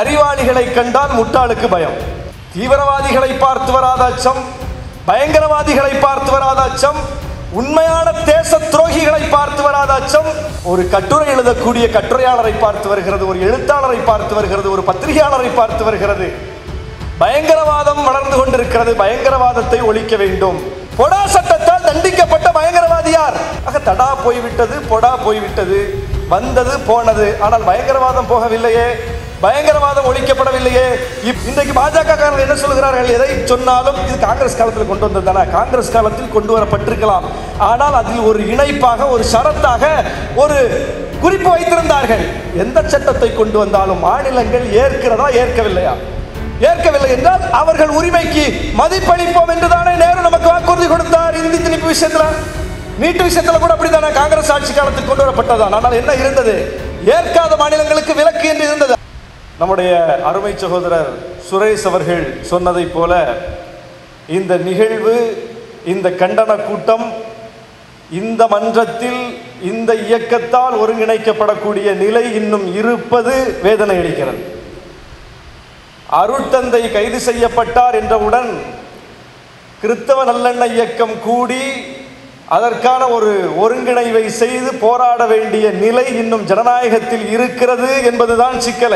அறிவாளிகளை கண்டால் முட்டாளுக்கு பயம். தீவிரவாதிகளை பார்த்து வராத அச்சம், பயங்கரவாதிகளை பார்த்து வராத அச்சம், உண்மையான தேச துரோகிகளை பார்த்து வராத அச்சம் ஒரு கட்டுரை எழுதக்கூடிய கட்டுரையாளரை பார்த்து வருகிறது, ஒரு எழுத்தாளரை பார்த்து வருகிறது, ஒரு பத்திரிகையாளரை பார்த்து வருகிறது. பயங்கரவாதம் வளர்ந்து கொண்டிருக்கிறது. பயங்கரவாதத்தை ஒழிக்க வேண்டும். பொடா சட்டத்தால் தண்டிக்கப்பட்ட பயங்கரவாதி யார்? தடா போய்விட்டது, பொடா போய்விட்டது, வந்தது போனது. ஆனால் பயங்கரவாதம் போகவில்லையே, பயங்கரவாதம் ஒழிக்கப்படவில்லையே. இன்றைக்கு பாஜக என்ன சொல்கிறார்கள்? எதை சொன்னாலும் இது காங்கிரஸ் காலத்தில் கொண்டு வந்தது தானே, காங்கிரஸ் காலத்தில் கொண்டு வரப்பட்டிருக்கலாம். ஆனால் அதில் ஒரு இணைப்பாக, ஒரு ஷரத்தாக ஒரு குறிப்பு வைத்திருந்தார்கள். எந்த சட்டத்தை கொண்டு வந்தாலும் மாநிலங்கள் ஏற்கிறதா ஏற்கவில்லையா? ஏற்கவில்லை என்றால் அவர்கள் உரிமைக்கு மதிப்பளிப்போம் என்றுதானே நேரு நமக்கு வாக்குறுதி கொடுத்தார். இந்தி திணிப்பு விஷயத்துல, நீட்டு விஷயத்துல கூட அப்படித்தானே காங்கிரஸ் ஆட்சி காலத்தில் கொண்டு வரப்பட்டதான். ஆனால் என்ன இருந்தது? ஏற்காத மாநிலங்களுக்கு விலக்கு என்று இருந்தது. நம்முடைய அருமை சகோதரர் சுரேஷ் அவர்கள் சொன்னதை போல இந்த நிகழ்வு, இந்த கண்டன கூட்டம் இந்த மன்றத்தில் இந்த இயக்கத்தால் ஒருங்கிணைக்கப்படக்கூடிய நிலை இன்னும் இருப்பது வேதனை அளிக்கிறது. அருட்தந்தை கைது செய்யப்பட்டார் என்றவுடன் கிறிஸ்தவ நல்லெண்ண இயக்கம் கூடி அதற்கான ஒரு ஒருங்கிணைவை செய்து போராட வேண்டிய நிலை இன்னும் ஜனநாயகத்தில் இருக்கிறது என்பதுதான் சிக்கலை.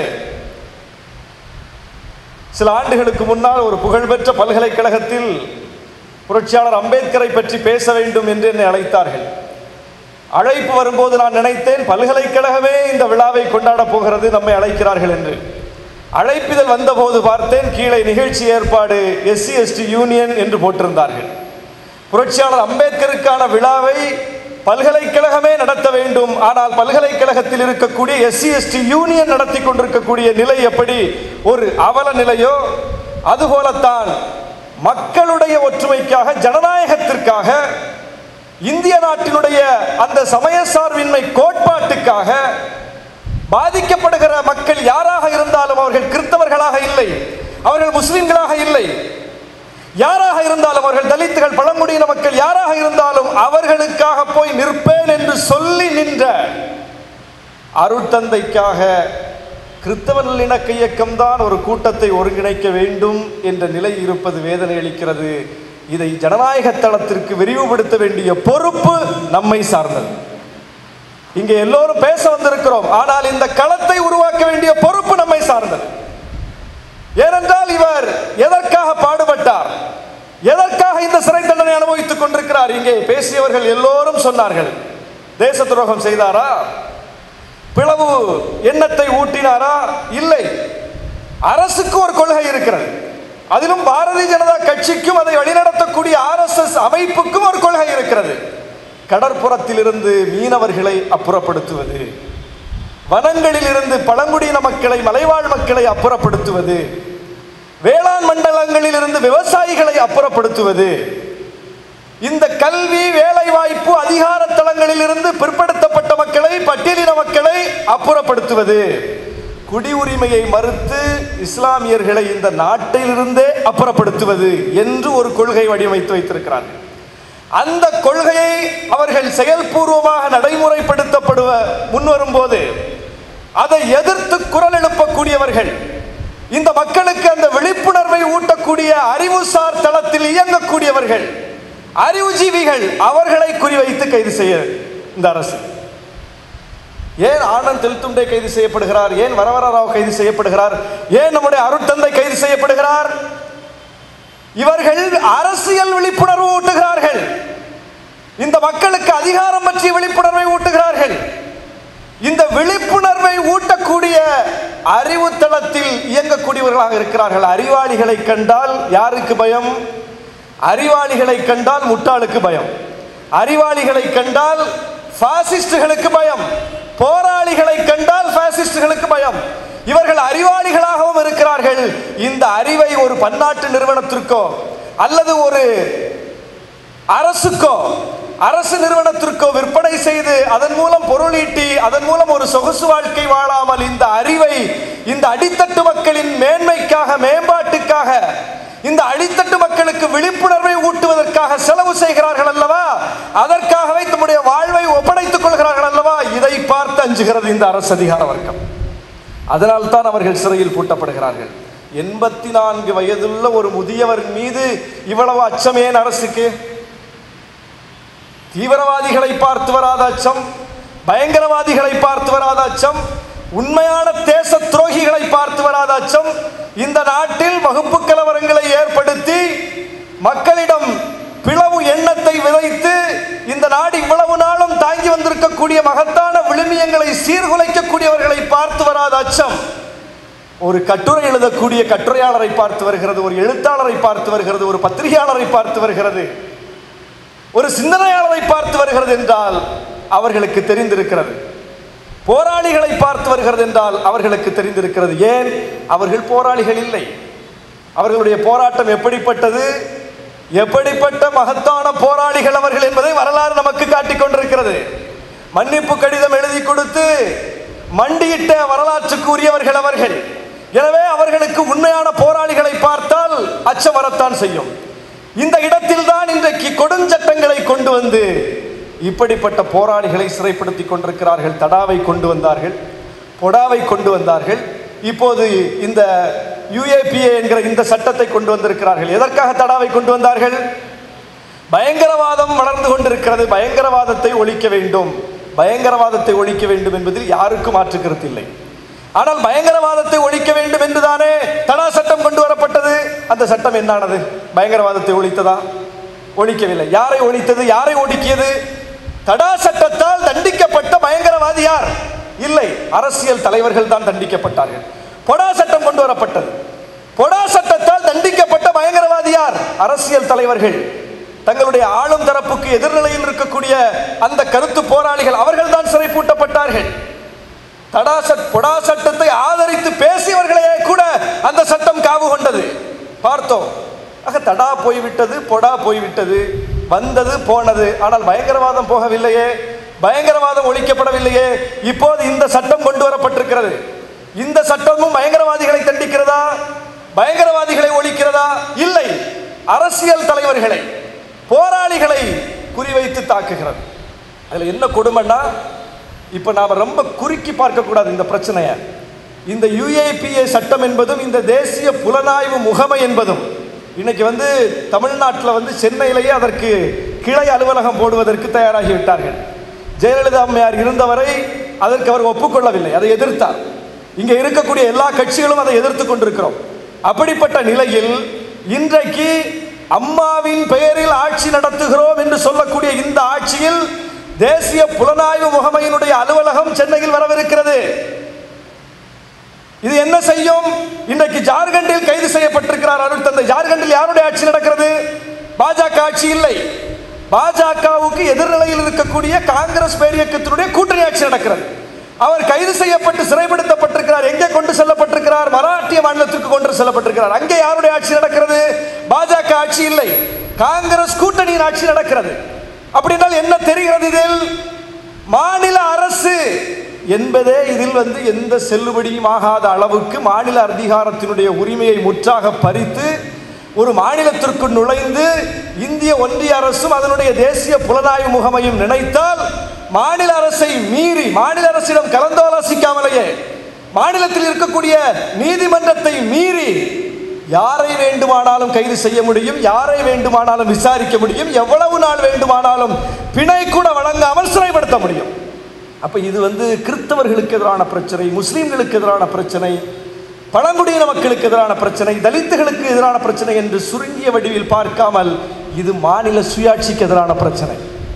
சில ஆண்டுகளுக்கு முன்னால் ஒரு புகழ்பெற்ற பல்கலைக்கழகத்தில் புரட்சியாளர் அம்பேத்கரை பற்றி பேச வேண்டும் என்று என்னை அழைத்தார்கள். அழைப்பு வரும்போது நான் நினைத்தேன், பல்கலைக்கழகமே இந்த விழாவை கொண்டாடப் போகிறது, நம்மை அழைக்கிறார்கள் என்று. அழைப்பிதழ் வந்தபோது பார்த்தேன், கீழே நிகழ்ச்சி ஏற்பாடு SC/ST யூனியன் என்று போட்டிருந்தார்கள். புரட்சியாளர் அம்பேத்கருக்கான விழாவை பல்கலைக்கழகமே நடத்த வேண்டும், ஆனால் பல்கலைக்கழகத்தில் இருக்கக்கூடிய SC/ST யூனியன் நடத்தி கொண்டிருக்கக்கூடிய நிலை எப்படி ஒரு அவல நிலையோ அதுபோலத்தான் மக்களுடைய ஒற்றுமைக்காக, ஜனநாயகத்திற்காக, இந்திய நாட்டினுடைய அந்த சமய சார்பின்மை கோட்பாட்டுக்காக பாதிக்கப்படுகிற மக்கள் யாராக இருந்தாலும், அவர்கள் கிறிஸ்தவர்களாக இல்லை, அவர்கள் முஸ்லிம்களாக இல்லை, யாராக இருந்தாலும், அவர்கள் தலித்துகள், பழங்குடியின மக்கள் யாராக இருந்தாலும் அவர்களுக்காக போய் நிற்பேன் என்று சொல்லி நின்ற அருட்தந்தைக்காக கிறிஸ்தவ நல்லிணக்க இயக்கம்தான் ஒரு கூட்டத்தை ஒருங்கிணைக்க வேண்டும் என்ற நிலை இருப்பது வேதனை அளிக்கிறது. இதை ஜனநாயக தளத்திற்கு விரிவுபடுத்த வேண்டிய பொறுப்பு நம்மை சார்ந்தது. இங்கே எல்லோரும் பேச வந்திருக்கிறோம், ஆனால் இந்த களத்தை உருவாக்க வேண்டிய பொறுப்பு நம்மை சார்ந்தது. ஏனென்றால் இவர் எதற்காக பாடுபட்டார், எதற்காக இந்த சிறை தண்டனை அனுபவித்துக் கொண்டிருக்கிறார்? இங்கே பேசியவர்கள் எல்லோரும் சொன்னார்கள், தேச துரோகம் செய்தாரா, பிளவு எண்ணத்தை ஊட்டினாரா? இல்லை. அரசுக்கு ஒரு கொள்கை இருக்கிறது, அதிலும் பாரதிய ஜனதா கட்சிக்கும் அதை வழிநடத்தக்கூடிய RSS அமைப்புக்கும் ஒரு கொள்கை இருக்கிறது. கடற்புறத்தில் இருந்து மீனவர்களை அப்புறப்படுத்துவது, வனங்களில் இருந்து பழங்குடியின மக்களை, மலைவாழ் மக்களை அப்புறப்படுத்துவது, வேளாண் மண்டலங்களில் இருந்து விவசாயிகளை அப்புறப்படுத்துவது, இந்த கல்வி, வேலை வாய்ப்பு, அதிகார தளங்களில் இருந்து பிற்படுத்தப்பட்ட மக்களை, பட்டியலின மக்களை அப்புறப்படுத்துவது, குடியுரிமையை மறுத்து இஸ்லாமியர்களை இந்த நாட்டிலிருந்தே அப்புறப்படுத்துவது என்று ஒரு கொள்கை வடிவமைத்து வைத்திருக்கிறார்கள். அந்த கொள்கையை அவர்கள் செயல்பூர்வமாக நடைமுறைப்படுத்தப்படுவ முன்வரும் போது அதை எதிர்த்து குரல் எழுப்பக்கூடியவர்கள், இந்த மக்களுக்கு அந்த விழிப்புணர்வை ஊட்டக்கூடிய அறிவுசார் தளத்தில் இயங்கக்கூடியவர்கள், அறிவுஜீவிகள், அவர்களை குறிவைத்து கைது செய்ய இந்த அரசு. ஏன் ஆனந்த் தெல்துண்டே கைது செய்யப்படுகிறார்? ஏன் வரவர ராவ் கைது செய்யப்படுகிறார்? ஏன் நம்முடைய அருட்தந்தை கைது செய்யப்படுகிறார்? இவர்கள் அரசியல் விழிப்புணர்வு ஊட்டுகிறார்கள், இந்த மக்களுக்கு அதிகாரம் பற்றிய விழிப்புணர்வை ஊட்டுகிறார்கள். இந்த விழிப்புணர்வை ஊட்டக்கூடிய அறிவு தளத்தில் இயங்கக்கூடியவர்களாக இருக்கிறார்கள். அறிவாளிகளை கண்டால் யாருக்கு பயம்? அறிவாளிகளை கண்டால் முட்டாளுக்கு பயம், அறிவாளிகளை கண்டால் பாசிஸ்டுகளுக்கு பயம், போராளிகளை கண்டால் பாசிஸ்டுகளுக்கு பயம். இவர்கள் அறிவாளிகளாகவும் இருக்கிறார்கள். இந்த அறிவை ஒரு பன்னாட்டு நிறுவனத்திற்கோ அல்லது ஒரு அரசுக்கோ, அரசு நிறுவனத்திற்கோ விற்பனை செய்து அதன் மூலம் பொருளீட்டி அதன் மூலம் ஒரு சொகுசு வாழ்க்கை வாழாமல் இந்த அறிவை இந்த அடித்தட்டு மக்களின் மேன்மைக்காக, மேம்பாட்டுக்காக, இந்த அடித்தட்டு மக்களுக்கு விழிப்புணர்வை ஊட்டுவதற்காக செலவு செய்கிறார்கள் அல்லவா? அதற்காகவே தம்முடைய வாழ்வை ஒப்படைத்துக் கொள்கிறார்கள் அல்லவா? இதை பார்த்து அஞ்சுகிறது இந்த அரசு அதிகார வர்க்கம். அதனால் தான் அவர்கள் சிறையில் பூட்டப்படுகிறார்கள். 84 வயதுள்ள ஒரு முதியவர் மீது இவ்வளவு அச்சம் ஏன் அரசுக்கு? தீவிரவாதிகளை பார்த்து வராத அச்சம், பயங்கரவாதிகளை பார்த்து வராத அச்சம், உண்மையான தேச துரோகிகளை பார்த்து வராத அச்சம், இந்த நாட்டில் வகுப்பு கலவரங்களை ஏற்படுத்தி மக்களிடம் பிளவு எண்ணத்தை விதைத்து இந்த நாடு இவ்வளவு நாளும் தாங்கி வந்திருக்கக்கூடிய மகத்தான விழுமியங்களை சீர்குலைக்கக்கூடியவர்களை பார்த்து வராத அச்சம் ஒரு கட்டுரை எழுதக்கூடிய கட்டுரையாளரை பார்த்து வருகிறது, ஒரு எழுத்தாளரை பார்த்து வருகிறது, ஒரு பத்திரிகையாளரை பார்த்து வருகிறது, ஒரு சிந்தனையாளரை பார்த்து வருகிறது என்றால் அவர்களுக்கு தெரிந்திருக்கிறது. போராளிகளை பார்த்து வருகிறது என்றால் அவர்களுக்கு தெரிந்திருக்கிறது. ஏன்? அவர்கள் போராளிகள் இல்லை. அவர்களுடைய போராட்டம் எப்படிப்பட்டது, எப்படிப்பட்ட மகத்தான போராளிகள் அவர்கள் என்பதை வரலாறு நமக்கு காட்டிக் கொண்டிருக்கிறது. மன்னிப்பு கடிதம் எழுதி கொடுத்து மண்டியிட்ட வரலாற்றுக்கு உரியவர்கள் அவர்கள். எனவே அவர்களுக்கு உண்மையான போராளிகளை பார்த்தால் அச்சம் வரத்தான் செய்யும். இந்த இடத்தில் தான் இன்றைக்கு கொடுஞ்சட்டங்களை கொண்டு வந்து இப்படிப்பட்ட போராளிகளை சிறைப்படுத்தி கொண்டிருக்கிறார்கள். தடாவை கொண்டு வந்தார்கள், பொடாவை கொண்டு வந்தார்கள், இப்போது இந்த UAPA என்கிற இந்த சட்டத்தை கொண்டு வந்திருக்கிறார்கள். எதற்காக தடாவை கொண்டு வந்தார்கள்? பயங்கரவாதம் வளர்ந்து கொண்டிருக்கிறது, பயங்கரவாதத்தை ஒழிக்க வேண்டும், பயங்கரவாதத்தை ஒழிக்க வேண்டும் என்பதில் யாருக்கும் மாற்று கருத்து இல்லை. ஆனால் பயங்கரவாதத்தை ஒழிக்க வேண்டும் என்றுதானே தடா சட்டம் கொண்டு வரப்பட்டது. அந்த சட்டம் என்னானது? பயங்கரவாதத்தை ஒழித்ததா? ஒழிக்கவில்லை. யாரை ஒழித்தது, யாரை ஒடுக்கியது? தடா சட்டத்தால் தண்டிக்கப்பட்ட பயங்கரவாதி யார்? இல்லை, அரசியல் தலைவர்கள் தான் தண்டிக்கப்பட்டார்கள். பொடா சட்டம் கொண்டு வரப்பட்டது. பொடா சட்டத்தால் தண்டிக்கப்பட்ட பயங்கரவாதி யார்? அரசியல் தலைவர்கள். தங்களுடைய ஆளும் தரப்புக்கு எதிர்நிலையில் இருக்கக்கூடிய அந்த கருத்து போராளிகள், அவர்கள் தான் சிறை பூட்டப்பட்டார்கள். பொடா சட்டத்தை ஆதரித்து பேசியவர்களே கூட அந்த சட்டம் காவு கொண்டது, பார்த்தோம். ஆக தடா போய்விட்டது, பொடா போய்விட்டது, வந்தது போனது. ஆனால் பயங்கரவாதம் போகவில்லையே, பயங்கரவாதம் ஒழிக்கப்படவில்லையே. இப்போது இந்த சட்டம் கொண்டு வரப்பட்டிருக்கிறது. இந்த சட்டமும் பயங்கரவாதிகளை தண்டிக்கிறதா, பயங்கரவாதிகளை ஒழிக்கிறதா? இல்லை, அரசியல் தலைவர்களை, போராளிகளை குறிவைத்து தாக்குகிறது. அதில் என்ன கொடுமைன்னா, இப்போ நாம் ரொம்ப குறுக்கி பார்க்கக்கூடாது இந்த பிரச்சனையை. இந்த UAPA சட்டம் என்பதும் இந்த தேசிய புலனாய்வு முகமை என்பதும் இன்னைக்கு தமிழ்நாட்டில் சென்னையிலேயே அதற்கு கிளை அலுவலகம் போடுவதற்கு தயாராகி விட்டார்கள். ஜெயலலிதா அம்மையார் இருந்தவரை அதற்கு அவர் ஒப்புக்கொள்ளவில்லை, அதை எதிர்த்தார். இங்கே இருக்கக்கூடிய எல்லா கட்சிகளும் அதை எதிர்த்து கொண்டிருக்கிறோம். அப்படிப்பட்ட நிலையில் இன்றைக்கு அம்மாவின் பெயரில் ஆட்சி நடத்துகிறோம் என்று சொல்லக்கூடிய இந்த ஆட்சியில் தேசிய புலனாய்வு முகமையினுடைய அலுவலகம் சென்னையில் வரவிருக்கிறது. இது என்ன செய்யும்? இன்றைக்கு ஜார்க்கண்டில் கைது செய்யப்பட்டிருக்கிறார் அருள் தந்தை. ஜார்க்கண்டில் யாருடைய ஆட்சி நடக்கிறது? பாஜக ஆட்சி இல்லை. பாஜகவுக்கு எதிர்நிலையில் இருக்கக்கூடிய காங்கிரஸ் பேரியக்கத்தினுடைய கூட்டணி ஆட்சி நடக்கிறது. அவர் கைது செய்யப்பட்டு சிறைப்படுத்தப்பட்டிருக்கிறார். எங்கே கொண்டு செல்லப்பட்டிருக்கிறார்? மராட்டிய மாநிலத்திற்கு கொண்டு செல்லப்பட்டிருக்கிறார். அங்கே யாருடைய ஆட்சி நடக்கிறது? பாஜக ஆட்சி இல்லை, காங்கிரஸ் கூட்டணியின் ஆட்சி நடக்கிறது. அப்படின்னால் என்ன தெரிகிறது? இதில் மாநில அரசு என்பதே இதில் எந்த செல்லுபடியும் ஆகாத அளவுக்கு மாநில அதிகாரத்தினுடைய உரிமையை முற்றாக பறித்து ஒரு மாநிலத்திற்கு நுழைந்து இந்திய ஒன்றிய அரசும் அதனுடைய தேசிய புலனாய்வு முகமையும் நினைத்தால் மாநில அரசை மீறி, மாநில அரசிடம் கலந்தாலோசிக்காமலேயே, மாநிலத்தில் இருக்கக்கூடிய நீதிமன்றத்தை மீறி யாரை வேண்டுமானாலும் கைது செய்ய முடியும், யாரை வேண்டுமானாலும் விசாரிக்க முடியும், எவ்வளவு நாள் வேண்டுமானாலும் பிணை கூட வழங்காமல் சிறைப்படுத்த முடியும். அப்ப இது கிறிஸ்தவர்களுக்கு எதிரான பிரச்சனை, முஸ்லிம்களுக்கு எதிரான பிரச்சனை, பழங்குடியின மக்களுக்கு எதிரான பிரச்சனை, தலித்துகளுக்கு எதிரான பிரச்சனை என்று சுருங்கிய வடிவில் பார்க்காமல் இது மாநில சுயாட்சிக்கு எதிரான பிரச்சனை,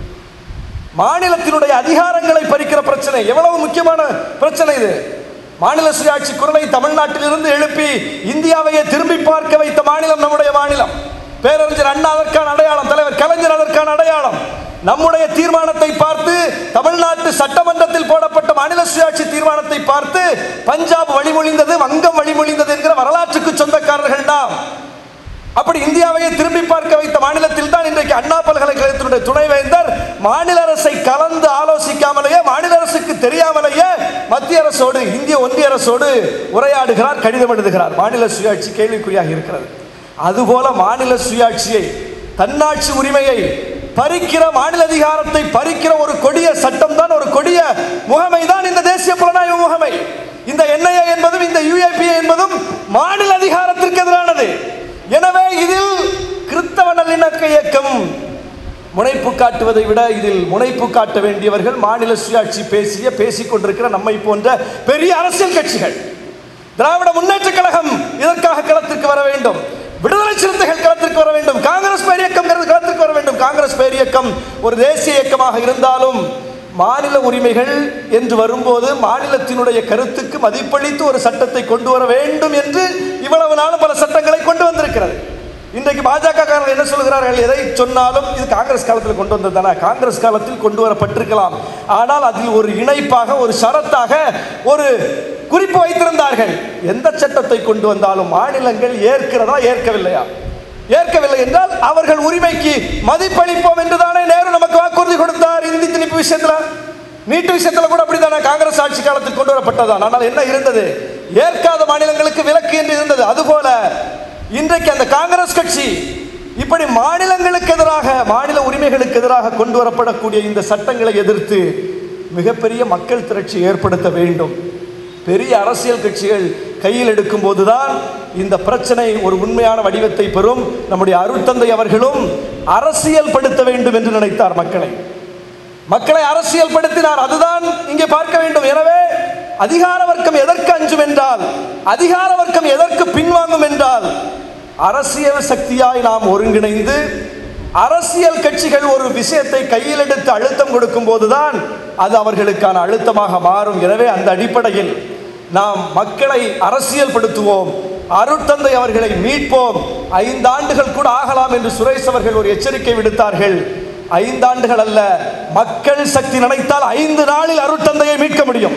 மாநிலத்தினுடைய அதிகாரங்களை பறிக்கிற பிரச்சனை. எவ்வளவு முக்கியமான பிரச்சனை இது! மாநில சுயாட்சி குரலை தமிழ்நாட்டிலிருந்து எழுப்பி இந்தியாவையே திரும்பி பார்க்க வைத்த மாநிலம் நம்முடைய மாநிலம். பேரறிஞர் அண்ணா அதற்கான அடையாளம், தலைவர் கலைஞர் அதற்கான அடையாளம். நம்முடைய தீர்மானத்தை பார்த்து, தமிழ்நாட்டு சட்டமன்றத்தில் போடப்பட்ட மாநில சுயாட்சி தீர்மானத்தை பார்த்து பஞ்சாப் வழிமொழிந்தது, வங்கம் வழிமொழிந்தது என்கிற வரலாற்றுக்கு சொந்தக்காரர்கள் நாம். அப்படி இந்தியாவையே திரும்பி பார்க்க வைத்த மாநிலத்தில் தான் இன்றைக்கு அண்ணா பல்கலைக்கழகத்தினுடைய துணைவேந்தர் மாநில அரசை கலந்து ஆலோசிக்காமலேயே, மாநில அரசுக்கு தெரியாமலேயே மத்திய அரசோடு, இந்திய ஒன்றிய அரசோடு உரையாடுகிறார், கடிதம் எழுதுகிறார். மாநில சுயாட்சி கேள்விக்குறியாக இருக்கிறது. அதுபோல மாநில சுயாட்சியை, தன்னாட்சி உரிமையை பறிக்கிற, மாநில அதிகாரத்தை பறிக்கிற ஒரு கொடிய சட்டம் தான், ஒரு கொடிய முகமை தான் இந்த தேசிய புலனாய்வு முகமை. இந்த NIA என்பதும் இந்த UAPA என்பதும் மாநில அதிகாரத்திற்கு எதிரானது. எனவே இதில் கிறிஸ்தவ நல்லிணக்க இயக்கம் முனைப்பு காட்டுவதை விட இதில் முனைப்பு காட்ட வேண்டியவர்கள் மாநில சுயாட்சி பேசிக் கொண்டிருக்கிற நம்மை போன்ற பெரிய அரசியல் கட்சிகள். திராவிட முன்னேற்ற கழகம் இதற்காக களத்திற்கு வர வேண்டும். விடுதலை சிறுத்தைகள் களத்திற்கு வர வேண்டும். காங்கிரஸ் பேரியக்கம் களத்திற்கு வர வேண்டும். காங்கிரஸ் பேரியக்கம் ஒரு தேசிய இயக்கமாக இருந்தாலும் மாநில உரிமைகள் என்று வரும்போது மாநிலத்தினுடைய கருத்துக்கு மதிப்பளித்து ஒரு சட்டத்தை கொண்டு வர வேண்டும் என்று இவ்வளவு நாளும் பல சட்டங்களை கொண்டு வந்திருக்கிறது. இன்றைக்கு பாஜக காரர்கள் என்ன சொல்கிறார்கள்? எதை சொன்னாலும் இது காங்கிரஸ் காலத்தில் கொண்டு வந்தது தானே, காங்கிரஸ் காலத்தில் கொண்டு வரப்பட்டிருக்கலாம். ஆனால் அதில் ஒரு இணைப்பாக ஒரு ஷரத்தாக ஒரு குறிப்பு வைத்திருந்தார்கள். எந்த சட்டத்தை கொண்டு வந்தாலும் மாநிலங்கள் ஏற்கிறதா ஏற்கவில்லையா? ஏற்கவில்லை என்றால் அவர்கள் உரிமைக்கு மதிப்பளிப்போம் என்றுதானே நேரு நமக்கு வாக்குறுதி கொடுத்தார். இந்தி திணிப்பு விஷயத்துல, நீட்டு விஷயத்துல கூட அப்படித்தானே காங்கிரஸ் ஆட்சி காலத்தில் கொண்டு வரப்பட்டதான். ஆனால் என்ன இருந்தது? ஏற்காத மாநிலங்களுக்கு விலக்கு என்று இருந்தது. அதுபோல இன்றைக்கு அந்த காங்கிரஸ் கட்சி இப்படி மாநிலங்களுக்கு எதிராக, மாநில உரிமைகளுக்கு எதிராக கொண்டு வரப்படக்கூடிய இந்த சட்டங்களை எதிர்த்து மிகப்பெரிய மக்கள் திரட்சி ஏற்படுத்த வேண்டும். பெரிய அரசியல் கட்சிகள் கையில் எடுக்கும் போதுதான் இந்த பிரச்சனை ஒரு உண்மையான வடிவத்தை பெறும். நம்முடைய அருட்தந்தை அவர்களும் அரசியல் படுத்த வேண்டும் என்று நினைத்தார். மக்களை அரசியல் படுத்தினார். அதுதான் இங்கே பார்க்க வேண்டும். எனவே அதிகார வர்க்கம் எதற்கு அஞ்சும் என்றால், அதிகார வர்க்கம் எதற்கு பின்வாங்கும் என்றால், அரசியல் சக்தியாய் நாம் ஒருங்கிணைந்து அரசியல் கட்சிகள் ஒரு விஷயத்தை கையில் எடுத்து அழுத்தம் கொடுக்கும் போதுதான் அது அவர்களுக்கான அழுத்தமாக மாறும். எனவே அந்த அடிப்படையில் நாம் மக்களை அரசியல் படுத்துவோம், அருட்தந்தை அவர்களை மீட்போம். 5 ஆண்டுகள் கூட ஆகலாம் என்று சுரேஷ் அவர்கள் ஒரு எச்சரிக்கை விடுத்தார்கள். 5 ஆண்டுகள் அல்ல, மக்கள் சக்தி நினைத்தால் 5 நாளில் அருட்தந்தையை மீட்க முடியும்.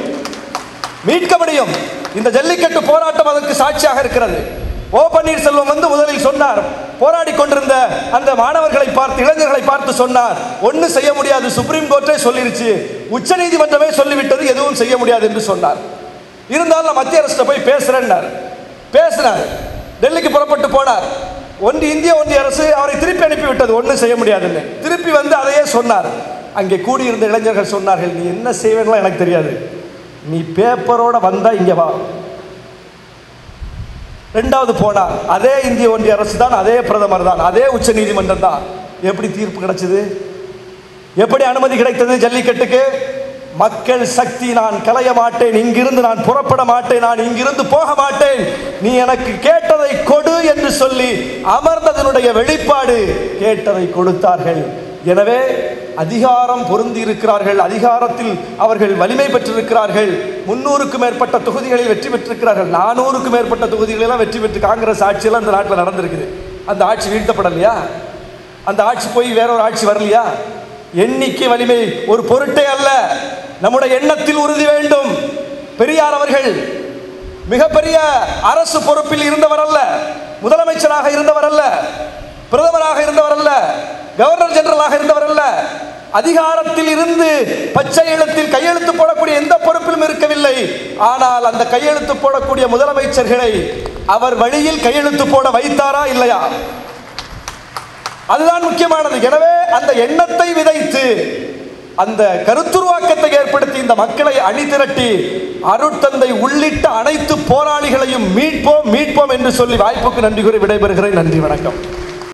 இந்த ஜல்லிக்கட்டு போராட்டம் அதற்கு சாட்சியாக இருக்கிறது. ஓ பன்னீர்செல்வம் முதலில் சொன்னார், போராடி கொண்டிருந்த அந்த மாணவர்களை பார்த்து, இளைஞர்களை பார்த்து சொன்னார், ஒன்றும் செய்ய முடியாது, சுப்ரீம் கோர்ட்டே சொல்லிருச்சு, உச்ச நீதிமன்றமே சொல்லிவிட்டது, எதுவும் செய்ய முடியாது என்று சொன்னார். இருந்தாலும் நான் மத்திய அரசு போய் பேசினார். டெல்லிக்கு புறப்பட்டு போனார். இந்திய ஒன்றிய அரசு அவரை திருப்பி அனுப்பிவிட்டது, ஒன்றும் செய்ய முடியாதுன்னு. திருப்பி வந்து அதையே சொன்னார். அங்கே கூடியிருந்த இளைஞர்கள் சொன்னார்கள், நீ என்ன செய்வீங்களோ எனக்கு தெரியாது, நீ பேப்பரோட வந்தா இங்க வா. 2வது போனார். அதே இந்திய ஒன்றிய அரசு தான், அதே பிரதமர் தான், அதே உச்ச நீதிமன்றம் தான். எப்படி தீர்ப்பு கிடைச்சது? எப்படி அனுமதி கிடைத்தது ஜல்லிக்கட்டுக்கு? மக்கள் சக்தி, நான் கலைய மாட்டேன், இங்கிருந்து நான் புறப்பட மாட்டேன், நான் இங்கிருந்து போக மாட்டேன், நீ எனக்கு கேட்டதை கொடு என்று சொல்லி அமர்ந்ததனுடைய வெளிப்பாடு. கேட்டதை கொடுத்தார்கள். எனவே அதிகாரம் பொருந்தி இருக்கிறார்கள், அதிகாரத்தில் அவர்கள் வலிமை பெற்றிருக்கிறார்கள். 300க்கும் மேற்பட்ட தொகுதிகளில் வெற்றி பெற்றிருக்கிறார்கள். 400க்கும் மேற்பட்ட தொகுதிகளெல்லாம் வெற்றி பெற்று காங்கிரஸ் ஆட்சியெல்லாம் இந்த நாட்டில் நடந்திருக்குது. அந்த ஆட்சி வீழ்த்தப்படலையா? அந்த ஆட்சி போய் வேற ஒரு ஆட்சி வரலையா? எண்ணிக்கை வலிமை ஒரு பொருட்டே அல்ல, நம்முடைய எண்ணத்தில் உறுதி வேண்டும். பெரியார் அவர்கள் மிகப்பெரிய அரசு பொறுப்பில் இருந்தவர் அல்ல, முதலமைச்சராக இருந்தவர் அல்ல, பிரதமராக இருந்தவர் அல்ல, கவர்னர் ஜெனரலாக இருந்தவர் அல்ல. அதிகாரத்தில் இருந்து பச்சை எழுத்தில் கையெழுத்து போடக்கூடிய எந்த பொறுப்பிலும் இருக்கவில்லை. ஆனால் அந்த கையெழுத்து போடக்கூடிய முதலமைச்சர்களை அவர் வழியில் கையெழுத்து போட வைத்தாரா இல்லையா? அதுதான் முக்கியமானது. எனவே அந்த எண்ணத்தை விதைத்து, அந்த கருத்துருவாக்கத்தை ஏற்படுத்தி இந்த மக்களை அணிதிரட்டி அருட்தந்தை உள்ளிட்ட அனைத்து போராளிகளையும் மீட்போம் என்று சொல்லி வாய்ப்புக்கு நன்றி கூறி விடைபெறுகிறேன். நன்றி, வணக்கம்.